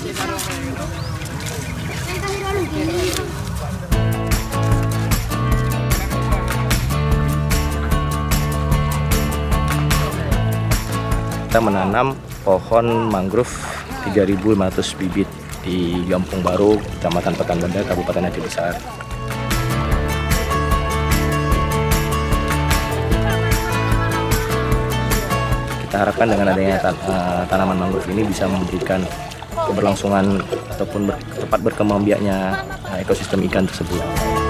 Kita menanam pohon mangrove 3.500 bibit di Gampung Baru, Kecamatan Pekanbadak, Kabupaten Aceh Besar. Kita harapkan dengan adanya tanaman mangrove ini bisa memberikan keberlangsungan ataupun tepat berkembang biaknya ekosistem ikan tersebut.